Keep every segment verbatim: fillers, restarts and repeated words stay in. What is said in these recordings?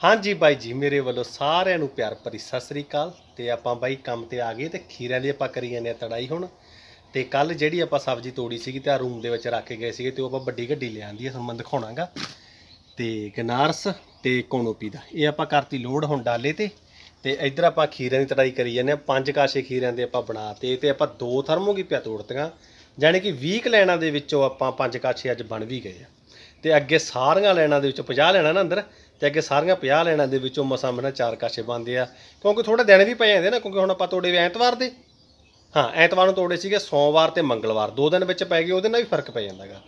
हाँ जी बाई जी, मेरे वालों सारिਆਂ ਨੂੰ प्यार भरी सत श्री अकाल। ਤੇ ਆਪਾਂ ਬਾਈ ਕੰਮ ਤੇ ਆ ਗਏ ਤੇ ਖੀਰਿਆਂ ਦੀ ਆਪਾਂ ਕਰੀ ਜਾਂਦੇ ਆ ਤੜਾਈ ਹੁਣ। ਤੇ ਕੱਲ ਜਿਹੜੀ ਆਪਾਂ ਸਬਜ਼ੀ ਤੋੜੀ ਸੀਗੀ ਤੇ ਆ ਰੂਮ ਦੇ ਵਿੱਚ ਰੱਖ ਕੇ ਗਏ ਸੀਗੇ ਤੇ ਉਹ ਆਪਾਂ ਵੱਡੀ ਗੱਡੀ ਲਿਆਂਦੀ ਆ, ਤੁਹਾਨੂੰ ਮੈਂ ਦਿਖਾਉਣਾਗਾ। ਤੇ ਗਨਾਰਸ ਤੇ ਕੋਨੋਪੀ ਦਾ ਇਹ ਆਪਾਂ ਕਰਤੀ ਲੋਡ ਹੁਣ ਡਾਲੇ ਤੇ ਤੇ ਇੱਧਰ ਆਪਾਂ ਖੀਰਿਆਂ ਦੀ ਤੜਾਈ ਕਰੀ ਜਾਂਦੇ ਆ। ਪੰਜ ਕਾਸ਼ੇ ਖੀਰਿਆਂ ਦੇ ਆਪਾਂ ਬਣਾਤੇ ਤੇ ਆਪਾਂ ਦੋ ਥਰਮੋਗੀਪੀਆਂ ਤੋੜਤੀਆਂ, ਜਾਣੀ ਕਿ ਵੀਹ ਲੈਣਾ ਦੇ ਵਿੱਚੋਂ ਆਪਾਂ ਪੰਜ ਕਾਸ਼ੇ ਅੱਜ ਬਣ ਵੀ ਗਏ ਆ। ਤੇ ਅੱਗੇ ਸਾਰੀਆਂ ਲੈਣਾ ਦੇ ਵਿੱਚੋਂ ਪੰਜਾਹ ਲੈਣਾ ਨਾ ਅੰਦਰ, ਤੇ ਅੱਗੇ ਸਾਰੀਆਂ ਪੰਜਾਹ ਲੈਣਾ ਦੇ ਵਿੱਚੋਂ ਮਸਾਂ ਮਸਾਂ ਚਾਰ ਕਾਸ਼ੇ ਬਣਦੇ ਆ, ਕਿਉਂਕਿ ਥੋੜਾ ਦਿਨ ਵੀ ਪੈ ਜਾਂਦੇ ਨਾ। ਕਿਉਂਕਿ ਹੁਣ ਆਪਾਂ ਤੋੜੇ ਵੀ ਐਤਵਾਰ ਦੇ, ਹਾਂ ਐਤਵਾਰ ਨੂੰ ਤੋੜੇ ਸੀਗੇ, ਸੋਮਵਾਰ ਤੇ ਮੰਗਲਵਾਰ ਦੋ ਦਿਨ ਵਿੱਚ ਪੈ ਗਏ, ਉਹਦੇ ਨਾਲ ਵੀ ਫਰਕ ਪੈ ਜਾਂਦਾ ਗਾ।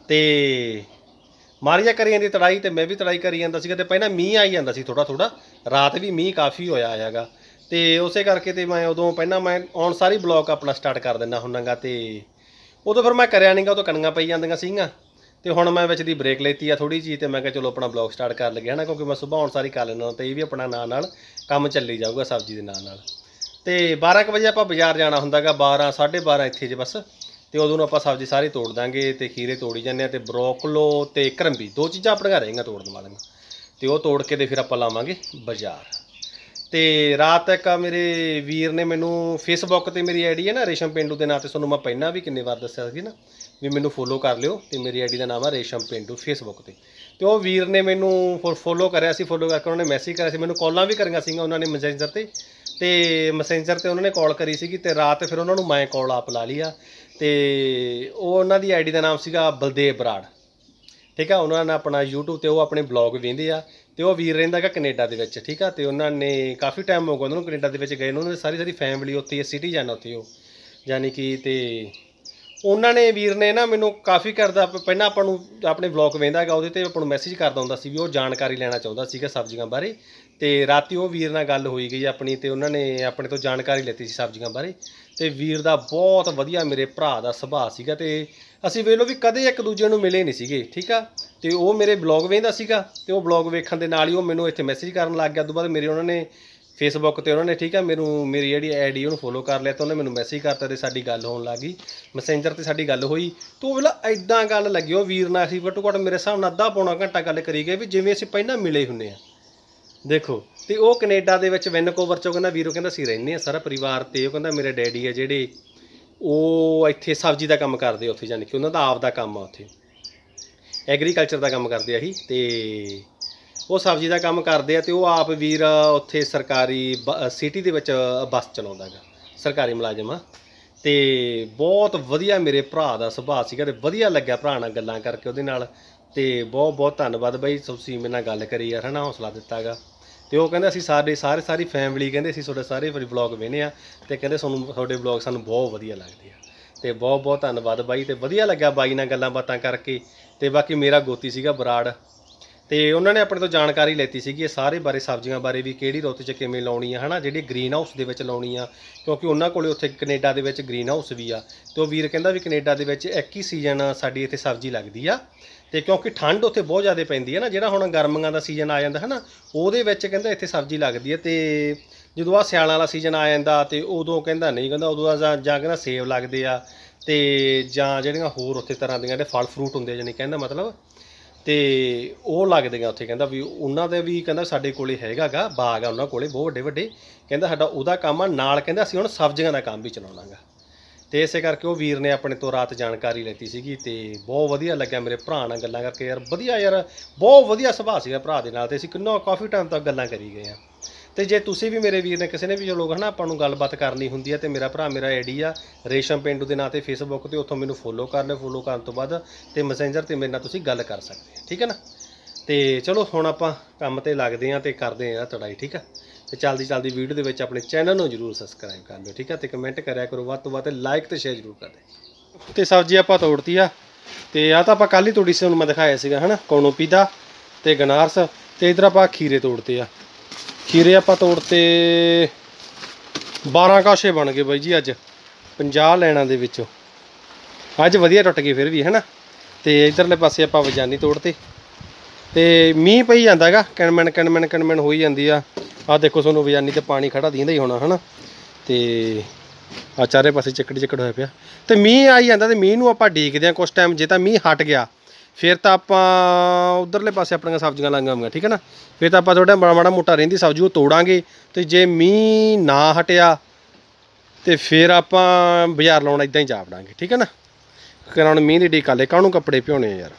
ਤੇ ਮਾਰੀਆ ਕਰੀ ਜਾਂਦੀ ਤੜਾਈ ਤੇ ਮੈਂ ਵੀ ਤੜਾਈ ਕਰੀ ਜਾਂਦਾ ਸੀਗਾ। ਤੇ ਪਹਿਲਾਂ ਮੀਂਹ ਆਈ ਜਾਂਦਾ ਸੀ ਥੋੜਾ ਥੋੜਾ, ਰਾਤ ਵੀ ਮੀਂਹ ਕਾਫੀ ਹੋਇਆ ਹੈਗਾ। ਤੇ ਉਸੇ ਕਰਕੇ ਤੇ ਮੈਂ ਉਦੋਂ ਪਹਿਲਾਂ ਮੈਂ ਆਉਣ ਸਾਰੀ ਬਲੌਗ ਆਪਣਾ ਸਟਾਰਟ ਕਰ ਦਿੰਦਾ ਹੁੰਨਾਗਾ। ਤੇ ਉਦੋਂ ਫਿਰ ਮੈਂ ਕਰਿਆ ਨਹੀਂਗਾ, ਉਦੋਂ ਕਣੀਆਂ ਪਈ ਜਾਂਦੀਆਂ ਸੀਗੀਆਂ। ਤੇ ਹੁਣ ਮੈਂ ਵਿੱਚ ਦੀ ਬ੍ਰੇਕ ਲੈਤੀ ਆ ਥੋੜੀ ਜੀ, ਤੇ ਮੈਂ ਕਿਹਾ ਚਲੋ ਆਪਣਾ ਬਲੌਗ ਸਟਾਰਟ ਕਰ ਲਗੇ ਹਨਾ, ਕਿਉਂਕਿ ਮੈਂ ਸੁਬਾਹ ਆਉਣ ਸਾਰੀ ਕਰ ਲੈਣਾ ਤੇ ਇਹ ਵੀ ਆਪਣਾ ਨਾਲ ਨਾਲ ਕੰਮ ਚੱਲੀ ਜਾਊਗਾ ਸਬਜ਼ੀ ਦੇ ਨਾਲ ਨਾਲ। ਤੇ ਬਾਰਾਂ ਕੁ ਵਜੇ ਆਪਾਂ ਬਾਜ਼ਾਰ ਜਾਣਾ ਹੁੰਦਾਗਾ, ਬਾਰਾਂ ਸਾਢੇ ਬਾਰਾਂ ਇੱਥੇ ਜੇ ਬਸ। ਤੇ ਉਦੋਂ ਨੂੰ ਆਪਾਂ ਸਬਜ਼ੀ ਸਾਰੀ ਤੋੜ ਦਾਂਗੇ ਤੇ ਖੀਰੇ ਤੋੜੀ ਜਾਂਦੇ ਆ, ਤੇ ਬਰੋਕਲੋ ਤੇ ਕਰੰਬੀ ਦੋ ਚੀਜ਼ਾਂ ਆਪਣੀਆਂ ਰਹੇਗੀਆਂ ਤੋੜਨ ਵਾਲੀਆਂ। ਤੇ ਉਹ ਤੋੜ ਕੇ ਤੇ ਫਿਰ ਆਪਾਂ ਲਾਵਾਂਗੇ ਬਾਜ਼ਾਰ। ਤੇ ਰਾਤ ਤੱਕ ਮੇਰੇ ਵੀਰ ਨੇ ਮੈਨੂੰ ਫੇਸਬੁੱਕ ਤੇ ਮੇਰੀ ਆਈਡੀ ਹੈ ਨਾ ਰੇਸ਼ਮ ਪੇਂਡੂ ਦੇ ਨਾਂ ਤੇ, ਤੁਹਾਨੂੰ ਮੈਂ ਪਹਿਲਾਂ ਵੀ ਕਿੰਨੇ ਵਾਰ ਦੱਸਿਆ ਸੀ ਨਾ ਵੀ ਮੈਨੂੰ ਫੋਲੋ ਕਰ ਲਿਓ। ਤੇ ਮੇਰੀ ਆਈਡੀ ਦਾ ਨਾਮ ਹੈ ਰੇਸ਼ਮ ਪੇਂਡੂ ਫੇਸਬੁੱਕ ਤੇ। ਤੇ ਉਹ ਵੀਰ ਨੇ ਮੈਨੂੰ ਫੋਲੋ ਕਰਿਆ ਸੀ, ਫੋਲੋ ਕਰਕੇ ਉਹਨੇ ਮੈਸੇਜ ਕਰਿਆ ਸੀ, ਮੈਨੂੰ ਕਾਲਾਂ ਵੀ ਕਰੀਆਂ ਸੀਗੀਆਂ ਉਹਨਾਂ ਨੇ ਮੈਸੇਂਜਰ ਤੇ। ਤੇ ਮੈਸੇਂਜਰ ਤੇ ਉਹਨਾਂ ਨੇ ਕਾਲ ਕਰੀ ਸੀਗੀ ਤੇ ਰਾਤ ਫਿਰ ਉਹਨਾਂ ਨੂੰ ਮੈਂ ਕਾਲ ਆਪ ਲਾ ਲਈ ਆ। ਤੇ ਉਹ ਉਹਨਾਂ ਦੀ ਆਈਡੀ ਦਾ ਨਾਮ ਸੀਗਾ ਬਲਦੇਵ ਬਰਾੜ, ਠੀਕ ਆ। ਉਹਨਾਂ ਨੇ ਆਪਣਾ ਯੂਟਿਊਬ ਤੇ ਉਹ ਆਪਣੇ ਬਲੌਗ ਵੇਖਦੇ ਆ। ਤੇ ਉਹ ਵੀਰ ਰਹਿੰਦਾ ਗਾ ਕੈਨੇਡਾ ਦੇ ਵਿੱਚ, ਠੀਕ ਆ। ਤੇ ਉਹਨਾਂ ਨੇ ਕਾਫੀ ਟਾਈਮ ਹੋ ਗਿਆ ਉਹਨਾਂ ਨੂੰ ਕੈਨੇਡਾ ਦੇ ਵਿੱਚ ਗਏ ਨੂੰ, ਉਹਨਾਂ ਦੀ ਸਾਰੀ ਸਾਰੀ ਫੈਮਿਲੀ ਉੱਥੇ ਹੀ ਸਿਟੀਜ਼ਨ ਉੱਥੇ ਉਹ, ਯਾਨੀ ਕਿ। ਤੇ ਉਹਨਾਂ ਨੇ ਵੀਰ ਨੇ ਨਾ ਮੈਨੂੰ ਕਾਫੀ ਕਰਦਾ, ਪਹਿਲਾਂ ਆਪਾਂ ਨੂੰ ਆਪਣੇ ਬਲੌਗ ਵੇਖਦਾ ਹੈਗਾ, ਉਹਦੇ ਤੇ ਆਪਾਂ ਨੂੰ ਮੈਸੇਜ ਕਰਦਾ ਹੁੰਦਾ ਸੀ ਵੀ ਉਹ ਜਾਣਕਾਰੀ ਲੈਣਾ ਚਾਹੁੰਦਾ ਸੀਗਾ ਸਬਜ਼ੀਆਂ ਬਾਰੇ। ਤੇ ਰਾਤੀ ਉਹ ਵੀਰ ਨਾਲ ਗੱਲ ਹੋਈ ਗਈ ਆਪਣੀ, ਤੇ ਉਹਨਾਂ ਨੇ ਆਪਣੇ ਤੋਂ ਜਾਣਕਾਰੀ ਲੈਤੀ ਸੀ ਸਬਜ਼ੀਆਂ ਬਾਰੇ। ਤੇ ਵੀਰ ਦਾ ਬਹੁਤ ਵਧੀਆ ਮੇਰੇ ਭਰਾ ਦਾ ਸੁਭਾਅ ਸੀਗਾ। ਤੇ ਅਸੀਂ ਵੇਖ ਲਓ ਵੀ ਕਦੇ ਇੱਕ ਦੂਜੇ ਨੂੰ ਮਿਲੇ ਨਹੀਂ ਸੀਗੇ, ਠੀਕ ਆ। ਤੇ ਉਹ ਮੇਰੇ ਬਲੌਗ ਵੇਖਦਾ ਸੀਗਾ, ਤੇ ਉਹ ਬਲੌਗ ਵੇਖਣ ਦੇ ਨਾਲ ਹੀ ਉਹ ਮੈਨੂੰ ਇੱਥੇ ਮੈਸੇਜ ਕਰਨ ਲੱਗ ਗਿਆ। ਉਸ ਤੋਂ ਬਾਅਦ ਮੇਰੇ ਉਹਨਾਂ ਨੇ ਫੇਸਬੁੱਕ ਤੇ ਉਹਨਾਂ ਨੇ, ਠੀਕ ਆ, ਮੈਨੂੰ ਮੇਰੀ ਜਿਹੜੀ ਆਈ ਡੀ ਉਹਨੂੰ ਫੋਲੋ ਕਰ ਲਿਆ। ਤਾਂ ਉਹਨੇ ਮੈਨੂੰ ਮੈਸੇਜ ਕਰਤਾ ਤੇ ਸਾਡੀ ਗੱਲ ਹੋਣ ਲੱਗ ਗਈ, ਮੈਸੇਂਜਰ ਤੇ ਸਾਡੀ ਗੱਲ ਹੋਈ। ਤੇ ਉਹ ਵੇਲਾ ਐਦਾਂ ਗੱਲ ਲੱਗੀ ਉਹ ਵੀਰ ਨਾਲ, ਅਸੀਂ ਘੱਟੋ ਘੱਟ ਮੇਰੇ ਹਿਸਾਬ ਨਾਲ ਅੱਧਾ ਪੌਣਾ ਘੰਟਾ ਗੱਲ ਕਰੀ ਗਏ ਵੀ ਜਿਵੇਂ ਅਸੀਂ ਪਹਿਲਾਂ ਮਿਲੇ ਹੁੰਦੇ ਆ, ਦੇਖੋ। ਤੇ ਉਹ ਕੈਨੇਡਾ ਦੇ ਵਿੱਚ ਵੈਨਕੂਵਰ ਚੋਂ ਕਹਿੰਦਾ ਵੀਰੋ, ਕਹਿੰਦਾ ਅਸੀਂ ਰਹਿੰਦੇ ਹਾਂ ਸਾਰਾ ਪਰਿਵਾਰ। ਤੇ ਉਹ ਕਹਿੰਦਾ ਮੇਰੇ ਡੈਡੀ ਆ ਜਿਹੜੇ ਉਹ ਇੱਥੇ ਸਬਜ਼ੀ ਦਾ ਕੰਮ ਕਰਦੇ ਉੱਥੇ, ਜਾਣੀ ਕਿ ਉਹਨਾਂ ਦਾ ਆਪ ਦਾ ਕੰਮ ਆ ਉੱਥੇ, ਐਗਰੀਕਲਚਰ ਦਾ ਕੰਮ ਕਰਦੇ ਆ ਹੀ। ਤੇ ਉਹ ਸਬਜ਼ੀ ਦਾ ਕੰਮ ਕਰਦੇ ਆ। ਤੇ ਉਹ ਆਪ ਵੀਰ ਉੱਥੇ ਸਰਕਾਰੀ ਸਿਟੀ ਦੇ ਵਿੱਚ ਬੱਸ ਚਲਾਉਂਦਾ ਗਾ, ਸਰਕਾਰੀ ਮੁਲਾਜ਼ਮ ਆ। ਤੇ ਬਹੁਤ ਵਧੀਆ ਮੇਰੇ ਭਰਾ ਦਾ ਸੁਭਾਅ ਸੀਗਾ, ਤੇ ਵਧੀਆ ਲੱਗਿਆ ਭਰਾ ਨਾਲ ਗੱਲਾਂ ਕਰਕੇ ਉਹਦੇ ਨਾਲ। ਤੇ ਬਹੁਤ ਬਹੁਤ ਧੰਨਵਾਦ ਬਾਈ, ਤੁਸੀਂ ਮੇਰੇ ਨਾਲ ਗੱਲ ਕਰੀ ਯਾਰ, ਹੈ ਨਾ, ਹੌਸਲਾ ਦਿੱਤਾ ਗਾ। ਤੇ ਉਹ ਕਹਿੰਦੇ ਅਸੀਂ ਸਾਡੇ ਸਾਰੇ ਸਾਰੀ ਫੈਮਿਲੀ ਕਹਿੰਦੇ ਅਸੀਂ ਤੁਹਾਡੇ ਸਾਰੇ ਬਲੌਗ ਵੇਖਦੇ ਆ, ਤੇ ਕਹਿੰਦੇ ਤੁਹਾਨੂੰ ਤੁਹਾਡੇ ਬਲੌਗ ਸਾਨੂੰ ਬਹੁਤ ਵਧੀਆ ਲੱਗਦੇ ਆ। ਤੇ ਬਹੁਤ ਬਹੁਤ ਧੰਨਵਾਦ ਬਾਈ, ਤੇ ਵਧੀਆ ਲੱਗਿਆ ਬਾਈ ਨਾਲ ਗੱਲਾਂ ਬਾਤਾਂ ਕਰਕੇ। ਤੇ ਬਾਕੀ ਮੇਰਾ ਗੋਤੀ ਸੀਗਾ ਬਰਾੜ, ਤੇ ਉਹਨਾਂ ਨੇ ਆਪਣੇ ਤੋਂ ਜਾਣਕਾਰੀ ਲੈਤੀ ਸੀਗੀ ਇਹ ਸਾਰੇ ਬਾਰੇ, ਸਬਜ਼ੀਆਂ ਬਾਰੇ ਵੀ, ਕਿਹੜੀ ਰੁੱਤ 'ਚ ਕਿਵੇਂ ਲਾਉਣੀ ਆ, ਹੈ ਨਾ, ਜਿਹੜੀ ਗ੍ਰੀਨ ਹਾਊਸ ਦੇ ਵਿੱਚ ਲਾਉਣੀ ਆ। ਕਿਉਂਕਿ ਉਹਨਾਂ ਕੋਲੇ ਉੱਥੇ ਕੈਨੇਡਾ ਦੇ ਵਿੱਚ ਗ੍ਰੀਨ ਹਾਊਸ ਵੀ ਆ। ਤੇ ਉਹ ਵੀਰ ਕਹਿੰਦਾ ਵੀ ਕੈਨੇਡਾ ਦੇ ਵਿੱਚ ਇੱਕ ਹੀ ਸੀਜ਼ਨ ਸਾਡੀ ਇੱਥੇ ਸਬਜ਼ੀ ਲੱਗਦੀ ਆ। ਤੇ ਕਿਉਂਕਿ ਠੰਡ ਉੱਥੇ ਬਹੁਤ ਜ਼ਿਆਦਾ ਪੈਂਦੀ ਹੈ ਨਾ, ਜਿਹੜਾ ਹੁਣ ਗਰਮੀਆਂ ਦਾ ਸੀਜ਼ਨ ਆ ਜਾਂਦਾ ਹੈ ਨਾ, ਉਹਦੇ ਵਿੱਚ ਕਹਿੰਦਾ ਇੱਥੇ ਸਬਜ਼ੀ ਲੱਗਦੀ ਹੈ। ਤੇ ਜਦੋਂ ਆ ਸਿਆਲਾਂ ਵਾਲਾ ਸੀਜ਼ਨ ਆ ਜਾਂਦਾ ਤੇ ਉਦੋਂ ਕਹਿੰਦਾ ਨਹੀਂ, ਕਹਿੰਦਾ ਉਦੋਂ ਜਾਂ ਜਾਂ ਕਹਿੰਦਾ ਸੇਬ ਲੱਗਦੇ ਆ, ਤੇ ਜਾਂ ਜਿਹੜੀਆਂ ਹੋਰ ਉੱਥੇ ਤਰ੍ਹਾਂ ਦੀਆਂ ਜਿਹੜੇ ਫਲ ਫਰੂਟ ਹੁੰਦੇ ਜਾਨੀ ਕਹਿੰਦਾ ਮਤਲਬ, ਤੇ ਉਹ ਲੱਗਦੀਆਂ ਉੱਥੇ। ਕਹਿੰਦਾ ਵੀ ਉਹਨਾਂ ਦੇ ਵੀ, ਕਹਿੰਦਾ ਸਾਡੇ ਕੋਲੇ ਹੈਗਾ ਗਾ ਬਾਗ ਆ ਉਹਨਾਂ ਕੋਲੇ ਬਹੁਤ ਵੱਡੇ ਵੱਡੇ, ਕਹਿੰਦਾ ਸਾਡਾ ਉਹਦਾ ਕੰਮ ਆ ਨਾਲ, ਕਹਿੰਦਾ ਅਸੀਂ ਹੁਣ ਸਬਜ਼ੀਆਂ ਦਾ ਕੰਮ ਵੀ ਚਲਾਉਣਾ ਗਾ। ਤੇ ਇਸੇ ਕਰਕੇ ਉਹ ਵੀਰ ਨੇ ਆਪਣੇ ਤੋਂ ਰਾਤ ਜਾਣਕਾਰੀ ਲੈਤੀ ਸੀਗੀ। ਤੇ ਬਹੁਤ ਵਧੀਆ ਲੱਗਿਆ ਮੇਰੇ ਭਰਾ ਨਾਲ ਗੱਲਾਂ ਕਰਕੇ ਯਾਰ, ਵਧੀਆ ਯਾਰ, ਬਹੁਤ ਵਧੀਆ ਸੁਭਾਅ ਸੀਗਾ ਭਰਾ ਦੇ ਨਾਲ। ਤੇ ਅਸੀਂ ਕਿੰਨਾ ਕਾਫੀ ਟਾਈਮ ਤੱਕ ਗੱਲਾਂ ਕਰੀ ਗਏ ਆ। ਤੇ ਜੇ ਤੁਸੀਂ ਵੀ ਮੇਰੇ ਵੀਰ ਨੇ ਕਿਸੇ ਨੇ ਵੀ ਜੋ ਲੋਕ ਹੈ ਨਾ ਆਪਾਂ ਨੂੰ ਗੱਲਬਾਤ ਕਰਨੀ ਹੁੰਦੀ ਹੈ, ਤੇ ਮੇਰਾ ਭਰਾ ਮੇਰਾ ਆਈਡੀ ਆ ਰੇਸ਼ਮ ਪੇਂਡੂ ਦੇ ਨਾਂ ਤੇ ਫੇਸਬੁੱਕ ਤੇ, ਉੱਥੋਂ ਮੈਨੂੰ ਫੋਲੋ ਕਰ ਲਿਓ। ਫੋਲੋ ਕਰਨ ਤੋਂ ਬਾਅਦ ਤੇ ਮੈਸੇਂਜਰ ਤੇ ਮੇਰੇ ਨਾਲ ਤੁਸੀਂ ਗੱਲ ਕਰ ਸਕਦੇ ਆ, ਠੀਕ ਹੈ ਨਾ। ਤੇ ਚਲੋ ਹੁਣ ਆਪਾਂ ਕੰਮ ਤੇ ਲੱਗਦੇ ਹਾਂ ਤੇ ਕਰਦੇ ਹਾਂ ਤੜਾਈ, ਠੀਕ ਆ। ਤੇ ਚਲਦੀ ਚਲਦੀ ਵੀਡੀਓ ਦੇ ਵਿੱਚ ਆਪਣੇ ਚੈਨਲ ਨੂੰ ਜ਼ਰੂਰ ਸਬਸਕ੍ਰਾਈਬ ਕਰ ਲਿਓ, ਠੀਕ ਆ। ਤੇ ਕਮੈਂਟ ਕਰਿਆ ਕਰੋ ਵੱਧ ਤੋਂ ਵੱਧ, ਲਾਈਕ ਤੇ ਸ਼ੇਅਰ ਜ਼ਰੂਰ ਕਰ ਦਿਓ। ਤੇ ਸਬਜ਼ੀ ਆਪਾਂ ਤੋੜਤੀ ਆ, ਤੇ ਆ ਤਾਂ ਆਪਾਂ ਕੱਲ੍ਹ ਹੀ ਤੋੜੀ ਸੀ, ਉਹਨੂੰ ਮੈਂ ਦਿਖਾਇਆ ਸੀਗਾ ਹੈ ਨਾ, ਕੋਨੋਪੀ ਦਾ ਤੇ ਗਨਾਰਸ। ਤੇ ਇੱਧਰ ਆਪਾਂ ਖੀਰੇ ਤੋੜਤੇ ਆ, ਖੀਰੇ ਆਪਾਂ ਤੋੜਤੇ ਬਾਰਾਂ ਕਾਸ਼ੇ ਬਣ ਗਏ ਬਾਈ ਜੀ ਅੱਜ ਪੰਜਾਹ ਲੈਣਾ ਦੇ ਵਿੱਚੋਂ। ਅੱਜ ਵਧੀਆ ਟੁੱਟ ਗਏ ਫਿਰ ਵੀ, ਹੈ ਨਾ। ਤੇ ਇੱਧਰਲੇ ਪਾਸੇ ਆਪਾਂ ਵਜਾਨੀ ਤੋੜਤੇ। ਤੇ ਮੀਂਹ ਪਈ ਜਾਂਦਾ ਹੈਗਾ, ਕਿਣਮਿਣ ਕਿਣਮਿਣ ਕਿਣਮਿਣ ਹੋਈ ਜਾਂਦੀ ਆ। ਆਹ ਦੇਖੋ ਤੁਹਾਨੂੰ ਵਜਾਨੀ ਤੇ ਪਾਣੀ ਖੜਾ ਦਿੰਦਾ ਹੀ ਹੋਣਾ, ਹੈ ਨਾ। ਤੇ ਆ ਚਾਰੇ ਪਾਸੇ ਚੱਕੜ ਚੱਕੜ ਹੋਇਆ ਪਿਆ। ਤੇ ਮੀਂਹ ਆਈ ਜਾਂਦਾ, ਤੇ ਮੀਂਹ ਨੂੰ ਆਪਾਂ ਡੀਕਦੇ ਹਾਂ ਕੁਛ ਟਾਈਮ। ਜੇ ਤਾਂ ਮੀਂਹ ਹਟ ਗਿਆ ਫਿਰ ਤਾਂ ਆਪਾਂ ਉਧਰਲੇ ਪਾਸੇ ਆਪਣੀਆਂ ਸਬਜ਼ੀਆਂ ਲਾਈਆਂ ਹੋਈਆਂ, ਠੀਕ ਹੈ ਨਾ। ਫਿਰ ਤਾਂ ਆਪਾਂ ਥੋੜ੍ਹਾ ਮਾੜਾ ਮਾੜਾ ਮੋਟਾ ਰਹਿੰਦੀ ਸਬਜ਼ੀ ਉਹ ਤੋੜਾਂਗੇ, ਅਤੇ ਜੇ ਮੀਂਹ ਨਾ ਹਟਿਆ ਤੇ ਫਿਰ ਆਪਾਂ ਬਾਜ਼ਾਰ ਲਾਉਣ ਇੱਦਾਂ ਹੀ ਜਾ ਵੜਾਂਗੇ, ਠੀਕ ਹੈ ਨਾ। ਕਿ ਹੁਣ ਮੀਂਹ ਦੀ ਢੀਕ ਕਰ ਲੈ, ਕਾਹਨੂੰ ਕੱਪੜੇ ਭਿਉਣੇ ਯਾਰ।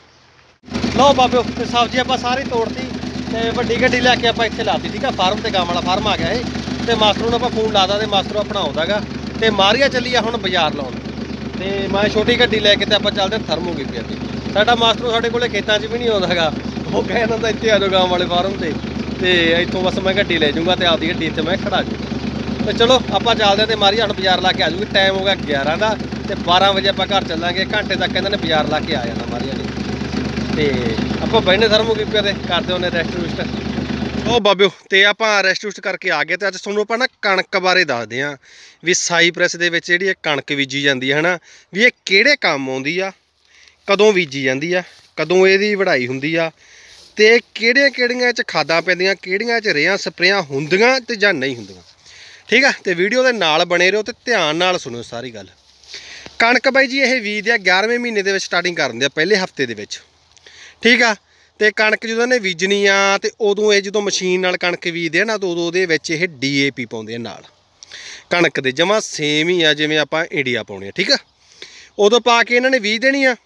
ਲਓ ਬਾਬਿਓ, ਤੇ ਸਬਜ਼ੀ ਆਪਾਂ ਸਾਰੀ ਤੋੜਤੀ ਤੇ ਵੱਡੀ ਗੱਡੀ ਲੈ ਕੇ ਆਪਾਂ ਇੱਥੇ ਲਾਤੀ, ਠੀਕ ਆ। ਫਾਰਮ ਤੇ ਗਾਂ ਵਾਲਾ ਫਾਰਮ ਆ ਗਿਆ ਇਹ, ਤੇ ਮਾਸਟਰ ਨੂੰ ਆਪਾਂ ਫੋਨ ਲਾਦਾ ਤੇ ਮਾਸਟਰ ਆਪਣਾ ਆਉਂਦਾ ਗਾ ਤੇ ਮਾਰੀਆ ਚੱਲੀ ਆ ਹੁਣ ਬਾਜ਼ਾਰ ਲਾਉਣ। ਤੇ ਮੈਂ ਛੋਟੀ ਗੱਡੀ ਲੈ ਕੇ ਤੇ ਆਪਾਂ ਚੱਲਦੇ ਥਰਮੋ ਕੀ ਪਿਆ ਤੇ ਸਾਡਾ ਮਾਸਟਰ ਸਾਡੇ ਕੋਲੇ ਖੇਤਾਂ 'ਚ ਵੀ ਨਹੀਂ ਆਉਂਦਾ ਹੈਗਾ, ਉਹ ਕਹਿ ਦਿੰਦਾ ਇੱਥੇ ਆ ਜਾਓ ਗਾਂ ਵਾਲੇ ਫਾਰਮ ਤੇ ਤੇ ਇੱਥੋਂ ਬਸ ਮੈਂ ਗੱਡੀ ਲੈ ਜਾਊਂਗਾ ਤੇ ਆਪਦੀ ਗੱਡੀ ਇੱਥੇ ਮੈਂ ਖੜਾ ਜੂਗਾ। ਤੇ ਚਲੋ ਆਪਾਂ ਚੱਲਦੇ ਤੇ ਮਾਰੀਆ ਹੁਣ ਬਾਜ਼ਾਰ ਲਾ ਕੇ ਆ ਜੂਗੀ। ਟਾਈਮ ਹੋ ਗਿਆ ਗਿਆਰਾਂ ਦਾ ਤੇ ਬਾਰਾਂ ਵਜੇ ਆਪਾਂ ਘਰ ਚੱਲਾਂਗੇ। ਘੰਟੇ ਤੱਕ ਇਹਨਾਂ ਨੇ ਬਾਜ਼ਾਰ ਲਾ ਕੇ ਆ ਜਾਣਾ ਮਾਰੀਆ ਨੇ। ਤੇ ਆਪਾਂ ਬਹਿਨੇ ਥਰਮੋ ਕੀ ਪਿਆ ਤੇ ਕਰਦੇ ਉਹਨੇ ਰੈਸਟ ਰੁਸਟ। ਉਹ ਬਾਬਿਓ, ਤੇ ਆਪਾਂ ਰੈਸਟ ਰੁਸਟ ਕਰਕੇ ਆ ਗਏ ਤੇ ਅੱਜ ਤੁਹਾਨੂੰ ਆਪਾਂ ਨਾ ਕਣਕ ਬਾਰੇ ਦੱਸਦੇ ਹਾਂ ਵੀ ਸਾਈਪ੍ਰੈਸ ਦੇ ਵਿੱਚ ਜਿਹੜੀ ਇਹ ਕਣਕ ਬੀਜੀ ਜਾਂਦੀ ਹੈ ਹੈ ਨਾ, ਵੀ ਇਹ ਕਿਹੜੇ ਕੰਮ ਆਉਂਦੀ ਆ, ਕਦੋਂ ਬੀਜੀ ਜਾਂਦੀ ਆ, ਕਦੋਂ ਇਹਦੀ ਵਢਾਈ ਹੁੰਦੀ ਆ, ਤੇ ਕਿਹੜੀਆਂ ਕਿਹੜੀਆਂ ਇਹ 'ਚ ਖਾਦਾਂ ਪੈਂਦੀਆਂ, ਕਿਹੜੀਆਂ 'ਚ ਰੇਹਾਂ ਸਪਰੇਆਂ ਹੁੰਦੀਆਂ ਤੇ ਜਾਂ ਨਹੀਂ ਹੁੰਦੀਆਂ, ਠੀਕ ਆ। ਤੇ ਵੀਡੀਓ ਦੇ ਨਾਲ ਬਣੇ ਰਹੋ ਤੇ ਧਿਆਨ ਨਾਲ ਸੁਣੋ ਸਾਰੀ ਗੱਲ। ਕਣਕ ਬਾਈ ਜੀ ਇਹ ਬੀਜਦੇ ਆ ਗਿਆਰ੍ਹਵੇਂ ਮਹੀਨੇ ਦੇ ਵਿੱਚ ਸਟਾਰਟਿੰਗ ਕਰ ਦਿੰਦੇ ਆ, ਪਹਿਲੇ ਹਫਤੇ ਦੇ ਵਿੱਚ, ਠੀਕ ਆ। ਤੇ ਕਣਕ ਜਦੋਂ ਇਹਨੇ ਬੀਜਣੀ ਆ ਤੇ ਉਦੋਂ ਇਹ ਜਦੋਂ ਮਸ਼ੀਨ ਨਾਲ ਕਣਕ ਬੀਜਦੇ ਆ ਨਾ ਤਾਂ ਉਦੋਂ ਉਹਦੇ ਵਿੱਚ ਇਹ ਡੀ ਏ ਪੀ ਪਾਉਂਦੇ ਆ ਨਾਲ ਕਣਕ ਦੇ, ਜਮਾਂ ਸੇਮ ਹੀ ਆ ਜਿਵੇਂ ਆਪਾਂ ਇੰਡੀਆ ਪਾਉਣੇ ਆ, ਠੀਕ ਆ। ਉਦੋਂ ਪਾ ਕੇ ਇਹਨਾਂ ਨੇ ਬੀਜ ਦੇਣੀ ਆ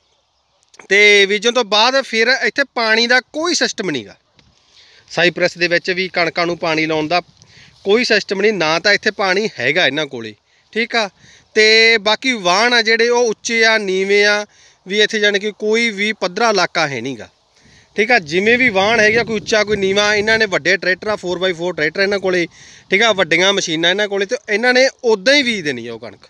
ਤੇ ਬੀਜਣ ਤੋਂ ਬਾਅਦ ਫਿਰ ਇੱਥੇ ਪਾਣੀ ਦਾ ਕੋਈ ਸਿਸਟਮ ਨਹੀਂ ਗਾ। ਸਾਈਪ੍ਰੈਸ ਦੇ ਵਿੱਚ ਵੀ ਕਣਕਾਂ ਨੂੰ ਪਾਣੀ ਲਾਉਣ ਦਾ ਕੋਈ ਸਿਸਟਮ ਨਹੀਂ, ਨਾ ਤਾਂ ਇੱਥੇ ਪਾਣੀ ਹੈਗਾ ਇਹਨਾਂ ਕੋਲੇ, ਠੀਕ ਆ। ਤੇ ਬਾਕੀ ਵਾਹਣ ਆ ਜਿਹੜੇ ਉਹ ਉੱਚੇ ਆ ਨੀਵੇਂ ਆ, ਵੀ ਇੱਥੇ ਜਾਣੀ ਕਿ ਕੋਈ ਵੀ ਪੱਧਰਾ ਇਲਾਕਾ ਹੈ ਨਹੀਂ ਗਾ, ਠੀਕ ਆ। ਜਿਵੇਂ ਵੀ ਵਾਹਣ ਹੈਗਾ ਕੋਈ ਉੱਚਾ ਕੋਈ ਨੀਵਾਂ, ਇਹਨਾਂ ਨੇ ਵੱਡੇ ਟਰੈਕਟਰ ਆ ਫੋਰ ਬਾਈ ਫੋਰ ਟਰੈਕਟਰ ਇਹਨਾਂ ਕੋਲੇ, ਠੀਕ ਆ, ਵੱਡੀਆਂ ਮਸ਼ੀਨਾਂ ਇਹਨਾਂ ਕੋਲੇ, ਤੇ ਇਹਨਾਂ ਨੇ ਉੱਦਾਂ ਹੀ ਬੀਜ ਦੇਣੀ ਆ ਉਹ ਕਣਕ।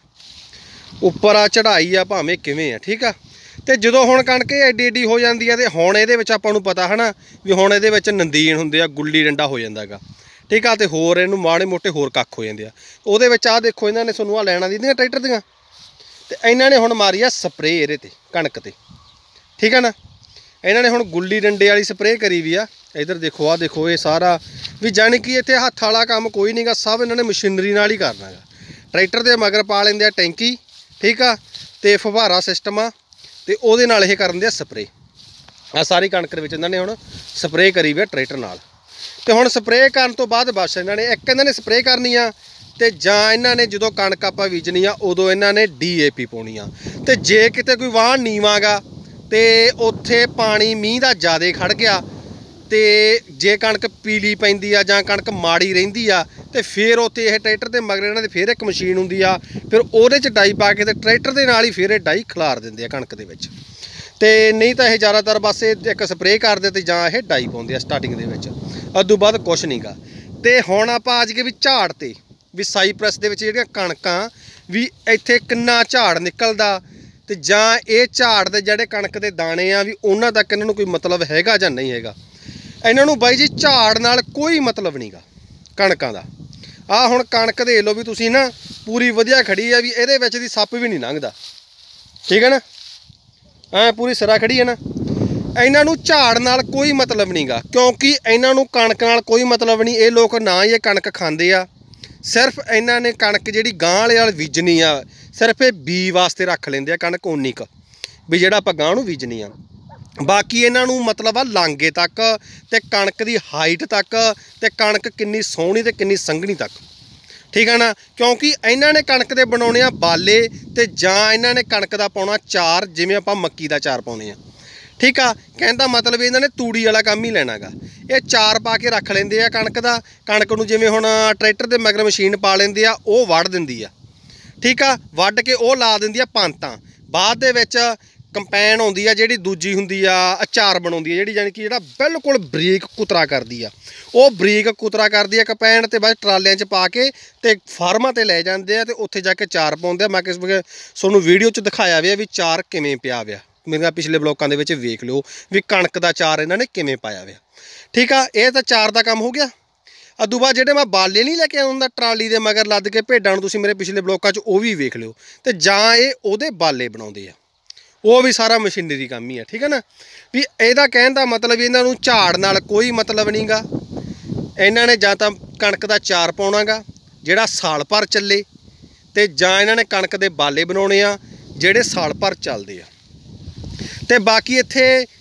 ਉੱਪਰ ਆ ਚੜ੍ਹਾਈ ਆ ਭਾਵੇਂ ਕਿਵੇਂ ਆ, ਠੀਕ ਆ। ਤੇ ਜਦੋਂ ਹੁਣ ਕਣਕ ਐਡੀ ਐਡੀ ਹੋ ਜਾਂਦੀ ਆ ਤੇ ਹੁਣ ਇਹਦੇ ਵਿੱਚ ਆਪਾਂ ਨੂੰ ਪਤਾ ਹੈ ਨਾ ਵੀ ਹੁਣ ਇਹਦੇ ਵਿੱਚ ਨੰਦੀਨ ਹੁੰਦੇ ਆ, ਗੁੱਲੀ ਡੰਡਾ ਹੋ ਜਾਂਦਾ ਹੈਗਾ, ਠੀਕ ਆ। ਤੇ ਹੋਰ ਇਹਨੂੰ ਮਾੜੇ ਮੋਟੇ ਹੋਰ ਕੱਖ ਹੋ ਜਾਂਦੇ ਆ ਉਹਦੇ ਵਿੱਚ। ਆਹ ਦੇਖੋ ਇਹਨਾਂ ਨੇ ਤੁਹਾਨੂੰ ਆ ਲੈਣਾ ਦਿੱਤੀਆਂ ਟਰੈਕਟਰ ਦੀਆਂ, ਤੇ ਇਹਨਾਂ ਨੇ ਹੁਣ ਮਾਰੀ ਆ ਸਪਰੇਅ ਇਹਦੇ ਤੇ ਕਣਕ ਤੇ, ਠੀਕ ਆ ਨਾ। ਇਹਨਾਂ ਨੇ ਹੁਣ ਗੁੱਲੀ ਡੰਡੇ ਵਾਲੀ ਸਪਰੇਅ ਕਰੀ ਵੀ ਆ। ਇੱਧਰ ਦੇਖੋ, ਆਹ ਦੇਖੋ, ਇਹ ਸਾਰਾ ਵੀ ਜਾਣੀ ਕਿ ਇੱਥੇ ਹੱਥ ਵਾਲਾ ਕੰਮ ਕੋਈ ਨਹੀਂ ਗਾ, ਸਭ ਇਹਨਾਂ ਨੇ ਮਸ਼ੀਨਰੀ ਨਾਲ ਹੀ ਕਰਨਾ ਗਾ। ਟਰੈਕਟਰ ਦੇ ਮਗਰ ਪਾ ਲੈਂਦੇ ਆ ਟੈਂਕੀ, ਠੀਕ ਆ, ਤੇ ਫੁਹਾਰਾ ਸਿਸਟਮ ਆ, ਤੇ ਉਹਦੇ ਨਾਲ ਇਹ ਕਰਨ ਦੇ ਆ ਸਪਰੇਅ। ਆ ਸਾਰੀ ਕਣਕ ਦੇ ਵਿੱਚ ਇਹਨਾਂ ਨੇ ਹੁਣ ਸਪਰੇਅ ਕਰੀ ਵੀ ਆ ਟਰੈਕਟਰ ਨਾਲ। ਤੇ ਹੁਣ ਸਪਰੇਅ ਕਰਨ ਤੋਂ ਬਾਅਦ ਬਸ ਇਹਨਾਂ ਨੇ ਇੱਕ ਇਹਨਾਂ ਨੇ ਸਪਰੇਅ ਕਰਨੀ ਆ, ਤੇ ਜਾਂ ਇਹਨਾਂ ਨੇ ਜਦੋਂ ਕਣਕ ਆਪਾਂ ਬੀਜਣੀ ਆ ਉਦੋਂ ਇਹਨਾਂ ਨੇ ਡੀ ਏ ਪੀ ਪਾਉਣੀ ਆ। ਤੇ ਜੇ ਕਿਤੇ ਕੋਈ ਵਾਹਣ ਨੀਵਾਂ ਗਾ ਤੇ ਉੱਥੇ ਪਾਣੀ ਮੀਂਹ ਦਾ ਜ਼ਿਆਦਾ ਖੜ ਗਿਆ ਤੇ ਜੇ ਕਣਕ ਪੀਲੀ ਪੈਂਦੀ ਆ ਜਾਂ ਕਣਕ ਮਾੜੀ ਰਹਿੰਦੀ ਆ ਤੇ ਫਿਰ ਉੱਥੇ ਇਹ ਟਰੈਕਟਰ ਦੇ ਮਗਰ ਇਹਨਾਂ ਦੇ ਫਿਰ ਇੱਕ ਮਸ਼ੀਨ ਹੁੰਦੀ ਆ, ਫਿਰ ਉਹਦੇ 'ਚ ਡਾਈ ਪਾ ਕੇ ਤੇ ਟਰੈਕਟਰ ਦੇ ਨਾਲ ਹੀ ਫਿਰ ਇਹ ਡਾਈ ਖਿਲਾਰ ਦਿੰਦੇ ਆ ਕਣਕ ਦੇ ਵਿੱਚ। ਤੇ ਨਹੀਂ ਤਾਂ ਇਹ ਜ਼ਿਆਦਾਤਰ ਬਸ ਇਹ ਇੱਕ ਸਪਰੇਅ ਕਰਦੇ ਤੇ ਜਾਂ ਇਹ ਡਾਈ ਪਾਉਂਦੇ ਆ ਸਟਾਰਟਿੰਗ ਦੇ ਵਿੱਚ, ਉਦੋਂ ਬਾਅਦ ਕੁਛ ਨਹੀਂ ਗਾ। ਤੇ ਹੁਣ ਆਪਾਂ ਅੱਜ ਕੇ ਵੀ ਝਾੜ ਤੇ ਵੀ ਸਾਈਪ੍ਰੈਸ ਦੇ ਵਿੱਚ ਜਿਹੜੀਆਂ ਕਣਕਾਂ ਵੀ ਇੱਥੇ ਕਿੰਨਾ ਝਾੜ ਨਿਕਲਦਾ, ਤੇ ਜਾਂ ਇਹ ਝਾੜ ਦੇ ਜਿਹੜੇ ਕਣਕ ਦੇ ਦਾਣੇ ਆ ਵੀ ਉਹਨਾਂ ਤੱਕ ਇਹਨਾਂ ਨੂੰ ਕੋਈ ਮਤਲਬ ਹੈਗਾ ਜਾਂ ਨਹੀਂ ਹੈਗਾ। ਇਹਨਾਂ ਨੂੰ ਬਾਈ ਜੀ ਝਾੜ ਨਾਲ ਕੋਈ ਮਤਲਬ ਨਹੀਂ ਗਾ ਕਣਕਾਂ ਦਾ। ਆਹ ਹੁਣ ਕਣਕ ਦੇਖ ਲਓ ਵੀ ਤੁਸੀਂ ਨਾ ਪੂਰੀ ਵਧੀਆ ਖੜੀ ਆ, ਵੀ ਇਹਦੇ ਵਿੱਚ ਦੀ ਸੱਪ ਵੀ ਨਹੀਂ ਲੰਘਦਾ, ਠੀਕ ਹੈ ਨਾ। ਐਂ ਪੂਰੀ ਸਿਰਾ ਖੜੀ ਹੈ ਨਾ। ਇਹਨਾਂ ਨੂੰ ਝਾੜ ਨਾਲ ਕੋਈ ਮਤਲਬ ਨਹੀਂ ਗਾ, ਕਿਉਂਕਿ ਇਹਨਾਂ ਨੂੰ ਕਣਕ ਨਾਲ ਕੋਈ ਮਤਲਬ ਨਹੀਂ। ਇਹ ਲੋਕ ਨਾ ਹੀ ਇਹ ਕਣਕ ਖਾਂਦੇ ਆ, ਸਿਰਫ ਇਹਨਾਂ ਨੇ ਕਣਕ ਜਿਹੜੀ ਗਾਂ ਵਾਲੇ ਨਾਲ ਬੀਜਣੀ ਆ ਸਿਰਫ ਇਹ ਬੀ ਵਾਸਤੇ ਰੱਖ ਲੈਂਦੇ ਆ ਕਣਕ ਓਨੀ ਕੁ ਵੀ ਜਿਹੜਾ ਆਪਾਂ ਗਾਂ ਨੂੰ ਬੀਜਣੀ ਆ। ਬਾਕੀ ਇਹਨਾਂ ਨੂੰ ਮਤਲਬ ਆ ਲਾਂਗੇ ਤੱਕ ਤੇ ਕਣਕ ਦੀ ਹਾਈਟ ਤੱਕ ਤੇ ਕਣਕ ਕਿੰਨੀ ਸੋਹਣੀ ਤੇ ਕਿੰਨੀ ਸੰਘਣੀ ਤੱਕ, ਠੀਕ ਹੈ ਨਾ। ਕਿਉਂਕਿ ਇਹਨਾਂ ਨੇ ਕਣਕ ਦੇ ਬਣਾਉਣੇ ਆ ਬਾਲੇ, ਤੇ ਜਾਂ ਇਹਨਾਂ ਨੇ ਕਣਕ ਦਾ ਪਾਉਣਾ ਚਾਰ, ਜਿਵੇਂ ਆਪਾਂ ਮੱਕੀ ਦਾ ਚਾਰ ਪਾਉਂਦੇ ਆ, ਠੀਕ ਆ। ਕਹਿੰਦਾ ਮਤਲਬ ਇਹਨਾਂ ਨੇ ਤੂੜੀ ਵਾਲਾ ਕੰਮ ਹੀ ਲੈਣਾ ਗਾ। ਇਹ ਚਾਰ ਪਾ ਕੇ ਰੱਖ ਲੈਂਦੇ ਆ ਕਣਕ ਦਾ। ਕਣਕ ਨੂੰ ਜਿਵੇਂ ਹੁਣ ਟਰੈਕਟਰ ਦੇ ਮਗਰ ਮਸ਼ੀਨ ਪਾ ਲੈਂਦੇ ਆ, ਉਹ ਵੱਢ ਦਿੰਦੀ ਆ, ਠੀਕ ਆ। ਵੱਢ ਕੇ ਉਹ ਲਾ ਦਿੰਦੀ ਆ ਪੰਤਾਂ। ਬਾਅਦ ਦੇ ਵਿੱਚ ਕੰਪੈਨ ਆਉਂਦੀ ਆ ਜਿਹੜੀ ਦੂਜੀ ਹੁੰਦੀ ਆ ਅਚਾਰ ਬਣਾਉਂਦੀ ਆ, ਜਿਹੜੀ ਜਾਣੀ ਕਿ ਜਿਹੜਾ ਬਿਲਕੁਲ ਬਰੀਕ ਕੁਤਰਾ ਕਰਦੀ ਆ, ਉਹ ਬਰੀਕ ਕੁਤਰਾ ਕਰਦੀ ਆ ਕੰਪੈਨ, ਤੇ ਬਾਅਦ ਟਰਾਲਿਆਂ 'ਚ ਪਾ ਕੇ ਤੇ ਫਾਰਮਾਂ 'ਤੇ ਲੈ ਜਾਂਦੇ ਆ ਤੇ ਉੱਥੇ ਜਾ ਕੇ ਚਾਰ ਪਾਉਂਦੇ ਆ। ਮੈਂ ਕਿਸ ਤੁਹਾਨੂੰ ਵੀਡੀਓ 'ਚ ਦਿਖਾਇਆ ਵਿਆ ਵੀ ਚਾਰ ਕਿਵੇਂ ਪਿਆ ਵਿਆ, ਮੇਰੀਆਂ ਪਿਛਲੇ ਬਲੋਕਾਂ ਦੇ ਵਿੱਚ ਵੇਖ ਲਿਓ ਵੀ ਕਣਕ ਦਾ ਚਾਰ ਇਹਨਾਂ ਨੇ ਕਿਵੇਂ ਪਾਇਆ ਵਿਆ, ਠੀਕ ਆ। ਇਹ ਤਾਂ ਚਾਰ ਦਾ ਕੰਮ ਹੋ ਗਿਆ। ਉਦੋਂ ਬਾਅਦ ਜਿਹੜੇ ਮੈਂ ਬਾਲੇ ਨਹੀਂ ਲੈ ਕੇ ਆਉਂਦਾ ਟਰਾਲੀ ਦੇ ਮਗਰ ਲੱਦ ਕੇ ਭੇਡਾਂ ਨੂੰ, ਤੁਸੀਂ ਮੇਰੇ ਪਿਛਲੇ ਬਲੋਕਾਂ 'ਚ ਉਹ ਵੀ ਵੇਖ ਲਿਓ। ਤੇ ਜਾਂ ਇਹ ਉਹਦੇ ਬਾਲੇ ਬਣਾਉਂਦੇ ਆ, ਉਹ ਵੀ ਸਾਰਾ ਮਸ਼ੀਨਰੀ ਕੰਮ ਹੀ ਆ, ਠੀਕ ਹੈ ਨਾ। ਵੀ ਇਹਦਾ ਕਹਿਣ ਦਾ ਮਤਲਬ ਇਹਨਾਂ ਨੂੰ ਝਾੜ ਨਾਲ ਕੋਈ ਮਤਲਬ ਨਹੀਂ ਗਾ। ਇਹਨਾਂ ਨੇ ਜਾਂ ਤਾਂ ਕਣਕ ਦਾ ਚਾਰ ਪਾਉਣਾ ਗਾ ਜਿਹੜਾ ਸਾਲ ਭਰ ਚੱਲੇ, ਤੇ ਜਾਂ ਇਹਨਾਂ ਨੇ ਕਣਕ ਦੇ ਬਾਲੇ ਬਣਾਉਣੇ ਆ ਜਿਹੜੇ ਸਾਲ ਭਰ ਚੱਲਦੇ ਆ। ਤੇ ਬਾਕੀ ਇੱਥੇ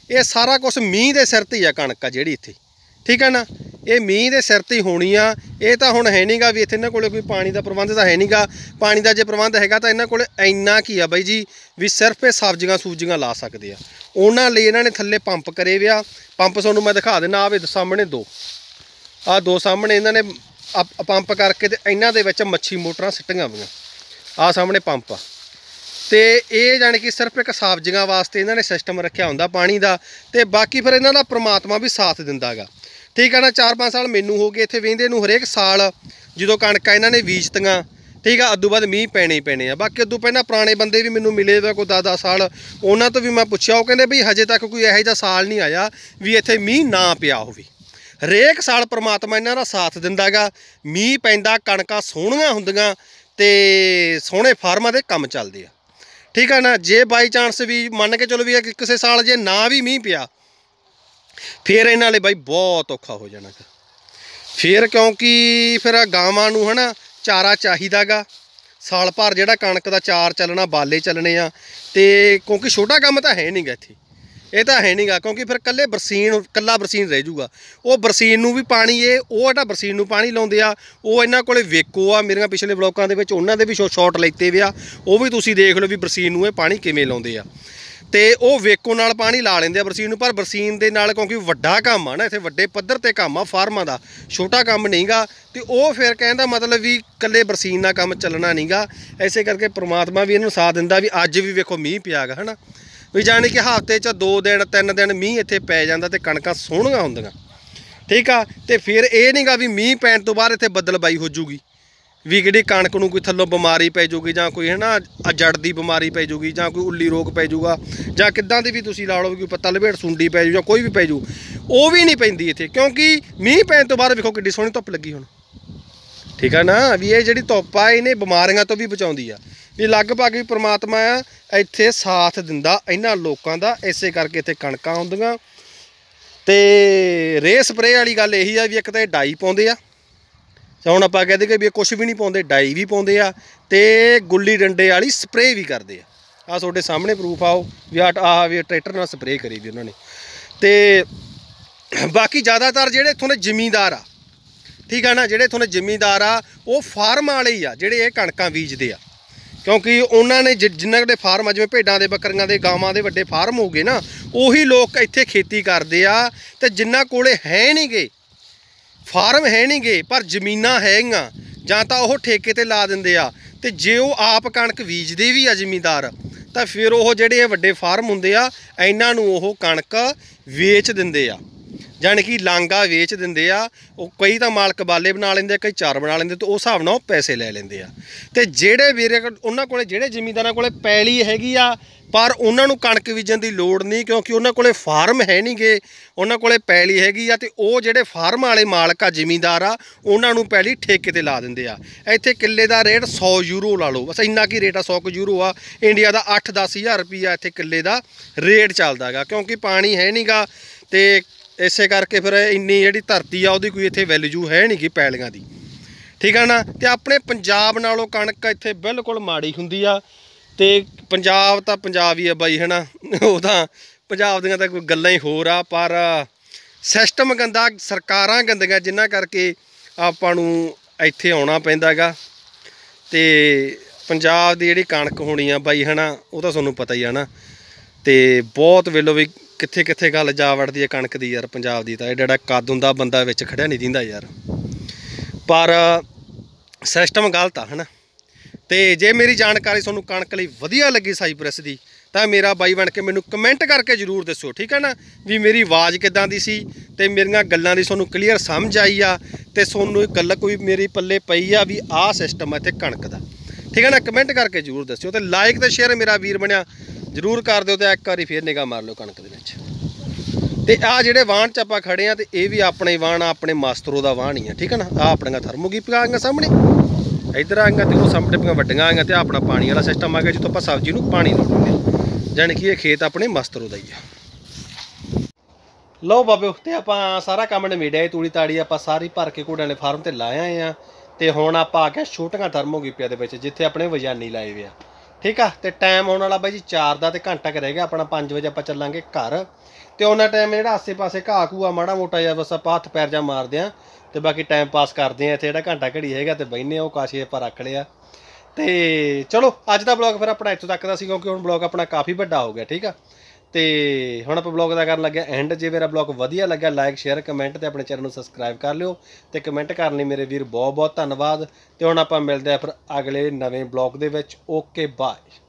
ਇਹ ਸਾਰਾ ਕੁਝ ਮੀਂਹ ਦੇ ਸਿਰ ਤੇ ਹੀ ਆ ਕਣਕ ਆ ਜਿਹੜੀ ਇੱਥੇ, ਠੀਕ ਹੈ ਨਾ। ਇਹ ਮੀਂਹ ਦੇ ਸਿਰ ਤੇ ਹੀ ਹੋਣੀ ਆ। ਇਹ ਤਾਂ ਹੁਣ ਹੈ ਨਹੀਂਗਾ ਵੀ ਇੱਥੇ ਇਹਨਾਂ ਕੋਲੇ ਕੋਈ ਪਾਣੀ ਦਾ ਪ੍ਰਬੰਧ ਤਾਂ ਹੈ ਨਹੀਂਗਾ। ਪਾਣੀ ਦਾ ਜੇ ਪ੍ਰਬੰਧ ਹੈਗਾ ਤਾਂ ਇਹਨਾਂ ਕੋਲੇ ਇੰਨਾ ਕੀ ਆ ਬਾਈ ਜੀ ਵੀ ਸਿਰਫ ਇਹ ਸਬਜ਼ੀਆਂ ਸੂਬਜ਼ੀਆਂ ਲਾ ਸਕਦੇ ਆ। ਉਹਨਾਂ ਲਈ ਇਹਨਾਂ ਨੇ ਥੱਲੇ ਪੰਪ ਕਰੇ ਵਿਆ। ਪੰਪ ਤੁਹਾਨੂੰ ਮੈਂ ਦਿਖਾ ਦਿੰਦਾ, ਆਵੇ ਸਾਹਮਣੇ ਦੋ, ਆਹ ਦੋ ਸਾਹਮਣੇ ਇਹਨਾਂ ਨੇ ਪੰਪ ਕਰਕੇ ਤੇ ਇਹਨਾਂ ਦੇ ਵਿੱਚ ਮੱਛੀ ਮੋਟਰਾਂ ਸਿੱਟੀਆਂ ਹੋਈਆਂ। ਆਹ ਸਾਹਮਣੇ ਪੰਪ ਆ ਤੇ ਇਹ ਜਾਣੀ ਕਿ ਸਿਰਫ ਇੱਕ ਸਬਜ਼ੀਆਂ ਵਾਸਤੇ ਇਹਨਾਂ ਨੇ ਸਿਸਟਮ ਰੱਖਿਆ ਹੁੰਦਾ ਪਾਣੀ ਦਾ। ਤੇ ਬਾਕੀ ਫਿਰ ਇਹਨਾਂ ਦਾ ਪ੍ਰਮਾਤਮਾ ਵੀ ਸਾਥ ਦਿੰਦਾ ਗਾ, ਠੀਕ ਆ ਨਾ। ਚਾਰ ਪੰਜ ਸਾਲ ਮੈਨੂੰ ਹੋ ਗਏ ਇੱਥੇ ਵਹਿੰਦੇ ਨੂੰ। ਹਰੇਕ ਸਾਲ ਜਦੋਂ ਕਣਕਾਂ ਇਹਨਾਂ ਨੇ ਬੀਜਤੀਆਂ, ਠੀਕ ਆ, ਉਦੋਂ ਬਾਅਦ ਮੀਂਹ ਪੈਣੇ ਹੀ ਪੈਣੇ ਆ। ਬਾਕੀ ਉਦੋਂ ਪਹਿਲਾਂ ਪੁਰਾਣੇ ਬੰਦੇ ਵੀ ਮੈਨੂੰ ਮਿਲੇ ਵਾ ਕੋਈ ਦਸ ਦਸ ਸਾਲ, ਉਹਨਾਂ ਤੋਂ ਵੀ ਮੈਂ ਪੁੱਛਿਆ। ਉਹ ਕਹਿੰਦੇ ਬਈ ਹਜੇ ਤੱਕ ਕੋਈ ਇਹੋ ਜਿਹਾ ਸਾਲ ਨਹੀਂ ਆਇਆ ਵੀ ਇੱਥੇ ਮੀਂਹ ਨਾ ਪਿਆ ਹੋਵੇ। ਹਰੇਕ ਸਾਲ ਪ੍ਰਮਾਤਮਾ ਇਹਨਾਂ ਦਾ ਸਾਥ ਦਿੰਦਾ ਗਾ। ਮੀਂਹ ਪੈਂਦਾ, ਕਣਕਾਂ ਸੋਹਣੀਆਂ ਹੁੰਦੀਆਂ ਤੇ ਸੋਹਣੇ ਫਾਰਮਾਂ ਦੇ ਕੰਮ ਚੱਲਦੇ ਆ, ਠੀਕ ਆ ਨਾ। ਜੇ ਬਾਈ ਚਾਂਸ ਵੀ ਮੰਨ ਕੇ ਚਲੋ ਵੀ ਕਿਸੇ ਸਾਲ ਜੇ ਨਾ ਵੀ ਮੀਂਹ ਪਿਆ, ਫਿਰ ਇਹਨਾਂ ਲਈ ਬਾਈ ਬਹੁਤ ਔਖਾ ਹੋ ਜਾਣਾ ਗਾ। ਫਿਰ ਕਿਉਂਕਿ ਫਿਰ ਗਾਵਾਂ ਨੂੰ ਹੈ ਨਾ ਚਾਰਾ ਚਾਹੀਦਾ ਗਾ। ਸਾਲ ਭਰ ਜਿਹੜਾ ਕਣਕ ਦਾ ਚਾਰ ਚੱਲਣਾ, ਬਾਲੇ ਚੱਲਣੇ ਆ। ਤੇ ਕਿਉਂਕਿ ਛੋਟਾ ਕੰਮ ਤਾਂ ਹੈ ਨਹੀਂ ਗਾ ਇੱਥੇ, ਇਹ ਤਾਂ ਹੈ ਨਹੀਂਗਾ। ਕਿਉਂਕਿ ਫਿਰ ਇਕੱਲੇ ਬਰਸੀਨ, ਇਕੱਲਾ ਬਰਸੀਨ ਰਹਿ ਜੂਗਾ। ਉਹ ਬਰਸੀਨ ਨੂੰ ਵੀ ਪਾਣੀ, ਇਹ ਉਹ ਜਿਹੜਾ ਬਰਸੀਨ ਨੂੰ ਪਾਣੀ ਲਾਉਂਦੇ ਆ, ਉਹ ਇਹਨਾਂ ਕੋਲੇ ਵੇਕੋ ਆ। ਮੇਰੀਆਂ ਪਿਛਲੇ ਬਲੋਕਾਂ ਦੇ ਵਿੱਚ ਉਹਨਾਂ ਦੇ ਵੀ ਸ਼ਾਰਟ ਲੈਤੇ ਵੇ ਆ, ਉਹ ਵੀ ਤੁਸੀਂ ਦੇਖ ਲਓ ਵੀ ਬਰਸੀਨ ਨੂੰ ਇਹ ਪਾਣੀ ਕਿਵੇਂ ਲਾਉਂਦੇ ਆ। ਤੇ ਉਹ ਵੇਕੋ ਨਾਲ ਪਾਣੀ ਲਾ ਲੈਂਦੇ ਆ ਬਰਸੀਨ ਨੂੰ। ਪਰ ਬਰਸੀਨ ਦੇ ਨਾਲ ਕਿਉਂਕਿ ਵੱਡਾ ਕੰਮ ਆ ਨਾ, ਇੱਥੇ ਵੱਡੇ ਪੱਧਰ ਤੇ ਕੰਮ ਆ ਫਾਰਮਾਂ ਦਾ, ਛੋਟਾ ਕੰਮ ਨਹੀਂਗਾ। ਤੇ ਉਹ ਫਿਰ ਕਹਿੰਦਾ ਮਤਲਬ ਵੀ ਇਕੱਲੇ ਬਰਸੀਨ ਨਾਲ ਕੰਮ ਚੱਲਣਾ ਨਹੀਂਗਾ। ਐਸੇ ਕਰਕੇ ਪ੍ਰਮਾਤਮਾ ਵੀ ਇਹਨੂੰ ਸਾਥ ਦਿੰਦਾ ਵੀ ਅੱਜ ਵੀ ਵੇਖੋ ਮੀਂਹ ਪਿਆ ਗਾ, ਹੈ ਨਾ। ਵੀ ਜਾਣੀ ਕਿ ਹਫ਼ਤੇ 'ਚ ਦੋ ਦਿਨ ਤਿੰਨ ਦਿਨ ਮੀਂਹ ਇੱਥੇ ਪੈ ਜਾਂਦਾ ਤੇ ਕਣਕਾਂ ਸੋਹਣੀਆਂ ਹੁੰਦੀਆਂ, ਠੀਕ ਆ। ਤੇ ਫਿਰ ਇਹ ਨਹੀਂਗਾ ਵੀ ਮੀਂਹ ਪੈਣ ਤੋਂ ਬਾਅਦ ਇੱਥੇ ਬੱਦਲਬਾਈ ਹੋ ਜੂਗੀ, ਵੀ ਕਿਹੜੀ ਕਣਕ ਨੂੰ ਕੋਈ ਥੱਲੋਂ ਬਿਮਾਰੀ ਪੈ ਜੂਗੀ, ਜਾਂ ਕੋਈ ਹੈ ਨਾ ਜੜ ਦੀ ਬਿਮਾਰੀ ਪੈ ਜੂਗੀ, ਜਾਂ ਕੋਈ ਉੱਲੀ ਰੋਗ ਪੈ ਜੂਗਾ, ਜਾਂ ਕਿੱਦਾਂ ਦੀ ਵੀ ਤੁਸੀਂ ਲਾ ਲਓ ਵੀ ਕੋਈ ਪੱਤਾ ਲਪੇਟ ਸੁੰਡੀ ਪੈ ਜੂ, ਜਾਂ ਕੋਈ ਵੀ ਪੈ ਜੂ। ਉਹ ਵੀ ਨਹੀਂ ਪੈਂਦੀ ਇੱਥੇ, ਕਿਉਂਕਿ ਮੀਂਹ ਪੈਣ ਤੋਂ ਬਾਅਦ ਵੇਖੋ ਕਿੱਡੀ ਸੋਹਣੀ ਧੁੱਪ ਲੱਗੀ ਹੁਣ, ਠੀਕ ਆ ਨਾ। ਵੀ ਇਹ ਜਿਹੜੀ ਧੁੱਪ ਆ ਇਹਨੇ ਬਿਮਾਰੀਆਂ ਤੋਂ ਵੀ ਬਚਾਉਂਦੀ ਆ। ਵੀ ਲਗਭਗ ਵੀ ਪ੍ਰਮਾਤਮਾ ਆ ਇੱਥੇ ਸਾਥ ਦਿੰਦਾ ਇਹਨਾਂ ਲੋਕਾਂ ਦਾ। ਇਸੇ ਕਰਕੇ ਇੱਥੇ ਕਣਕਾਂ ਹੁੰਦੀਆਂ। ਤੇ ਰੇ ਸਪਰੇਅ ਵਾਲੀ ਗੱਲ ਇਹੀ ਆ ਵੀ ਇੱਕ ਤਾਂ ਇਹ ਡਾਈ ਪਾਉਂਦੇ ਆ। ਹੁਣ ਆਪਾਂ ਕਹਦੇ ਕਿ ਵੀ ਇਹ ਕੁਛ ਵੀ ਨਹੀਂ ਪਾਉਂਦੇ, ਡਾਈ ਵੀ ਪਾਉਂਦੇ ਆ ਤੇ ਗੁੱਲੀ ਡੰਡੇ ਵਾਲੀ ਸਪਰੇਅ ਵੀ ਕਰਦੇ ਆ। ਆਹ ਤੁਹਾਡੇ ਸਾਹਮਣੇ ਪ੍ਰੂਫ ਆਓ ਵੀ ਆਹ ਵੀ ਟਰੈਕਟਰ ਨਾਲ ਸਪਰੇਅ ਕਰੀ ਵੀ ਉਹਨਾਂ ਨੇ। ਤੇ ਬਾਕੀ ਜ਼ਿਆਦਾਤਰ ਜਿਹੜੇ ਇੱਥੋਂ ਦੇ ਜ਼ਿਮੀਂਦਾਰ ਆ, ਠੀਕ ਆ ਨਾ, ਜਿਹੜੇ ਇੱਥੋਂ ਦੇ ਜ਼ਿਮੀਂਦਾਰ ਆ ਉਹ ਫਾਰਮ ਵਾਲੇ ਹੀ ਆ ਜਿਹੜੇ ਇਹ ਕਣਕਾਂ ਬੀਜਦੇ ਆ। ਕਿਉਂਕਿ ਉਹਨਾਂ ਨੇ ਜਿੰਨਾ ਦੇ ਫਾਰਮ ਆ, ਜਿਵੇਂ ਭੇਡਾਂ ਦੇ, ਬੱਕਰੀਆਂ ਦੇ, ਗਾਵਾਂ ਦੇ ਵੱਡੇ ਫਾਰਮ ਹੋ ਗਏ ਨਾ, ਉਹੀ ਲੋਕ ਇੱਥੇ ਖੇਤੀ ਕਰਦੇ ਆ। ਤੇ ਜਿਨ੍ਹਾਂ ਕੋਲੇ ਹੈ ਨਹੀਂ ਗੇ ਫਾਰਮ, ਹੈ ਨਹੀਂ ਗੇ ਪਰ ਜ਼ਮੀਨਾਂ ਹੈਗੀਆਂ, ਜਾਂ ਤਾਂ ਉਹ ਠੇਕੇ ਤੇ ਲਾ ਦਿੰਦੇ ਆ। ਤੇ ਜੇ ਉਹ ਆਪ ਕਣਕ ਬੀਜਦੇ ਵੀ ਆ ਜ਼ਿਮੀਂਦਾਰ, ਤਾਂ ਫਿਰ ਉਹ ਜਿਹੜੇ ਇਹ ਵੱਡੇ ਫਾਰਮ ਹੁੰਦੇ ਆ ਇਹਨਾਂ ਨੂੰ ਉਹ ਕਣਕ ਵੇਚ ਦਿੰਦੇ ਆ, ਜਾਣੀ ਕਿ ਲਾਂਗਾ ਵੇਚ ਦਿੰਦੇ ਆ। ਉਹ ਕਈ ਤਾਂ ਮਾਲਕ ਬਾਲੇ ਬਣਾ ਲੈਂਦੇ, ਕਈ ਚਾਰ ਬਣਾ ਲੈਂਦੇ, ਤੇ ਉਸ ਹਿਸਾਬ ਨਾਲ ਉਹ ਪੈਸੇ ਲੈ ਲੈਂਦੇ ਆ। ਤੇ ਜਿਹੜੇ ਵੀਰੇ ਉਹਨਾਂ ਕੋਲੇ, ਜਿਹੜੇ ਜ਼ਿਮੀਂਦਾਰਾਂ ਕੋਲੇ ਪੈਲੀ ਹੈਗੀ ਆ ਪਰ ਉਹਨਾਂ ਨੂੰ ਕਣਕ ਬੀਜਣ ਦੀ ਲੋੜ ਨਹੀਂ, ਕਿਉਂਕਿ ਉਹਨਾਂ ਕੋਲੇ ਫਾਰਮ ਹੈ ਨਹੀਂ ਗੇ, ਉਹਨਾਂ ਕੋਲੇ ਪੈਲੀ ਹੈਗੀ ਆ। ਤੇ ਉਹ ਜਿਹੜੇ ਫਾਰਮ ਵਾਲੇ ਮਾਲਕ ਆ, ਜ਼ਿਮੀਂਦਾਰ ਆ, ਉਹਨਾਂ ਨੂੰ ਪੈਲੀ ਠੇਕੇ ਤੇ ਲਾ ਦਿੰਦੇ ਆ। ਇੱਥੇ ਕਿੱਲੇ ਦਾ ਰੇਟ ਸੌ ਯੂਰੋ ਲਾ ਲਓ, ਬਸ ਇੰਨਾ ਕੀ ਰੇਟ ਆ, ਸੌ ਕੁ ਯੂਰੋ ਆ। ਇੰਡੀਆ ਦਾ ਅੱਠ ਦਸ ਹਜ਼ਾਰ ਰੁਪਈਆ ਇੱਥੇ ਕਿੱਲੇ ਦਾ ਰੇਟ ਚੱਲਦਾ ਗਾ, ਕਿਉਂਕਿ ਪਾਣੀ ਹੈ ਨਹੀਂ ਗਾ। ਤੇ ਇਸੇ ਕਰਕੇ ਫਿਰ ਇੰਨੀ ਜਿਹੜੀ ਧਰਤੀ ਆ ਉਹਦੀ ਕੋਈ ਇੱਥੇ ਵੈਲਿਊ ਹੈ ਨਹੀਂ ਗੀ ਪੈਲੀਆਂ ਦੀ, ਠੀਕ ਆ ਨਾ। ਤੇ ਆਪਣੇ ਪੰਜਾਬ ਨਾਲੋਂ ਕਣਕ ਇੱਥੇ ਬਿਲਕੁਲ ਮਾੜੀ ਹੁੰਦੀ ਆ। ਤੇ ਪੰਜਾਬ ਤਾਂ ਪੰਜਾਬ ਹੀ ਆ ਬਾਈ, ਹੈ ਨਾ। ਉਹ ਤਾਂ ਪੰਜਾਬ ਦੀਆਂ ਤਾਂ ਕੋਈ ਗੱਲਾਂ ਹੀ ਹੋਰ ਆ, ਪਰ ਸਿਸਟਮ ਗੰਦਾ, ਸਰਕਾਰਾਂ ਗੰਦੀਆਂ, ਜਿਨ੍ਹਾਂ ਕਰਕੇ ਆਪਾਂ ਨੂੰ ਇੱਥੇ ਆਉਣਾ ਪੈਂਦਾ ਗਾ। ਤੇ ਪੰਜਾਬ ਦੀ ਜਿਹੜੀ ਕਣਕ ਹੋਣੀ ਆ ਬਾਈ, ਹੈ ਨਾ, ਉਹ ਤਾਂ ਤੁਹਾਨੂੰ ਪਤਾ ਹੀ ਆ ਨਾ। ਤੇ ਬਹੁਤ ਵੇਲੋ ਵੀ ਕਿੱਥੇ ਕਿੱਥੇ ਗੱਲ ਜਾ ਵੜਦੀ ਹੈ ਕਣਕ ਦੀ ਯਾਰ। ਪੰਜਾਬ ਦੀ ਤਾਂ ਇਹ ਜਿਹੜਾ ਕੱਦ ਹੁੰਦਾ ਬੰਦਾ ਵਿੱਚ ਖੜਿਆ ਨਹੀਂ ਦਿੰਦਾ ਯਾਰ, ਪਰ ਸਿਸਟਮ ਗਲਤ ਆ, ਹੈ ਨਾ। ਤੇ ਜੇ ਮੇਰੀ ਜਾਣਕਾਰੀ ਤੁਹਾਨੂੰ ਕਣਕ ਲਈ ਵਧੀਆ ਲੱਗੀ ਸਾਈਪ੍ਰੈਸ ਦੀ, ਤਾਂ ਮੇਰਾ ਬਾਈ ਬਣ ਕੇ ਮੈਨੂੰ ਕਮੈਂਟ ਕਰਕੇ ਜ਼ਰੂਰ ਦੱਸੋ, ਠੀਕ ਹੈ ਨਾ। ਵੀ ਮੇਰੀ ਆਵਾਜ਼ ਕਿੱਦਾਂ ਦੀ ਸੀ ਤੇ ਮੇਰੀਆਂ ਗੱਲਾਂ ਦੀ ਤੁਹਾਨੂੰ ਕਲੀਅਰ ਸਮਝ ਆਈ ਆ, ਤੇ ਤੁਹਾਨੂੰ ਗੱਲ ਕੋਈ ਮੇਰੀ ਪੱਲੇ ਪਈ ਆ ਵੀ ਆਹ ਸਿਸਟਮ ਆ ਇੱਥੇ ਕਣਕ ਦਾ, ਠੀਕ ਹੈ ਨਾ। ਕਮੈਂਟ ਕਰਕੇ ਜ਼ਰੂਰ ਦੱਸਿਓ, ਤੇ ਲਾਈਕ ਤੇ ਸ਼ੇਅਰ ਮੇਰਾ ਵੀਰ ਬਣਿਆ ਜ਼ਰੂਰ ਕਰ ਦਿਓ। ਤੇ ਇੱਕ ਵਾਰੀ ਫੇਰ ਨਿਗਾਹ ਮਾਰ ਲਓ ਕਣਕ ਦੇ ਵਿੱਚ। ਤੇ ਆਹ ਜਿਹੜੇ ਵਾਹਣ 'ਚ ਆਪਾਂ ਖੜੇ ਆ, ਤੇ ਇਹ ਵੀ ਆਪਣੇ ਵਾਹਣ ਆ, ਆਪਣੇ ਮਾਸਟਰੋ ਦਾ ਵਾਹਣ ਹੀ ਆ, ਠੀਕ ਹੈ ਨਾ। ਆਹ ਆਪਣੀਆਂ ਥਰਮੋਗੀਪੀਆਂ ਆਈਆਂ ਸਾਹਮਣੇ, ਇੱਧਰ ਆਈਆਂ, ਤੇ ਉਹ ਸਾਹਮਣੇ ਪਈਆਂ ਵੱਡੀਆਂ ਆਈਆਂ, ਤੇ ਆਪਣਾ ਪਾਣੀ ਵਾਲਾ ਸਿਸਟਮ ਆ ਗਿਆ ਜਿੱਥੋਂ ਆਪਾਂ ਸਬਜ਼ੀ ਨੂੰ ਪਾਣੀ ਲਾਉਂਦੇ, ਜਾਣੀ ਕਿ ਇਹ ਖੇਤ ਆਪਣੇ ਮਾਸਟਰੋ ਦਾ ਹੀ ਆ। ਲਓ ਬਾਬਿਓ, ਤੇ ਆਪਾਂ ਸਾਰਾ ਕੰਮ ਨਿਬੇੜਿਆ। ਤੂੜੀ ਤਾੜੀ ਆਪਾਂ ਸਾਰੀ ਭਰ ਕੇ ਘੋੜਿਆਂ ਵਾਲੇ ਫਾਰਮ ਤੇ ਲਾਏ ਆਏ ਆ। ਤੇ ਹੁਣ ਆਪਾਂ ਆ ਗਏ ਛੋਟੀਆਂ ਥਰਮੋਗੀਪੀਆਂ ਦੇ ਵਿੱਚ, ਜਿੱਥੇ ਆਪਣੇ ਵਜਾਨੀ ਲਾਏ ਵੇ ਆ, ਠੀਕ ਆ। ਤੇ ਟਾਈਮ ਆਉਣ ਵਾਲਾ ਬਾਈ ਜੀ ਚਾਰ ਦਾ, ਤੇ ਘੰਟਾ ਕੁ ਰਹਿ ਗਿਆ ਆਪਣਾ, ਪੰਜ ਵਜੇ ਆਪਾਂ ਚੱਲਾਂਗੇ ਘਰ। ਤੇ ਉਹਨਾਂ ਟਾਈਮ ਜਿਹੜਾ ਆਸੇ ਪਾਸੇ ਘਾਹ ਘੂਆ ਮਾੜਾ ਮੋਟਾ ਜਿਹਾ ਬਸ ਆਪਾਂ ਹੱਥ ਪੈਰ ਜਾ ਮਾਰਦੇ ਆ, ਤੇ ਬਾਕੀ ਟਾਈਮ ਪਾਸ ਕਰਦੇ ਆ ਇੱਥੇ ਜਿਹੜਾ ਘੰਟਾ ਘੜੀ ਹੈਗਾ, ਤੇ ਬਹਿਨੇ ਆ ਉਹ ਕਾਸ਼ੀ ਆਪਾਂ ਰੱਖ ਲਿਆ। ਤੇ ਚਲੋ ਅੱਜ ਦਾ ਬਲੌਗ ਫਿਰ ਆਪਣਾ ਇੱਥੋਂ ਤੱਕ ਦਾ ਸੀ, ਕਿਉਂਕਿ ਹੁਣ ਬਲੌਗ ਆਪਣਾ ਕਾਫੀ ਵੱਡਾ ਹੋ ਗਿਆ। ਠੀਕ ਆ, ਤੇ ਹੁਣ ਆਪਾਂ ਬਲੌਗ ਦਾ ਕਰਨ ਲੱਗਿਆ ਐਂਡ। ਜੇ ਮੇਰਾ ਬਲੌਗ ਵਧੀਆ ਲੱਗਾ ਲਾਈਕ ਸ਼ੇਅਰ ਕਮੈਂਟ ਤੇ ਆਪਣੇ ਚੈਨਲ ਨੂੰ ਸਬਸਕ੍ਰਾਈਬ ਕਰ ਲਿਓ, ਤੇ ਕਮੈਂਟ ਕਰਨ ਲਈ ਮੇਰੇ ਵੀਰ ਬਹੁਤ ਬਹੁਤ ਧੰਨਵਾਦ। ਤੇ ਹੁਣ ਆਪਾਂ ਮਿਲਦੇ ਆ ਫਿਰ ਅਗਲੇ ਨਵੇਂ ਬਲੌਗ ਦੇ ਵਿੱਚ। Okay bye.